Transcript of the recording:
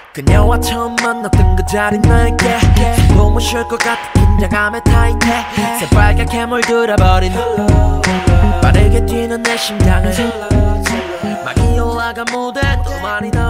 그녀와 처음 만났던 그 자리 나에게 숨못 쉴 것 같은 긴장감에 타이트해 새빨갛게 물들어버린 빠르게 뛰는 내 심장을 막이 올라간 무대 또 많이 더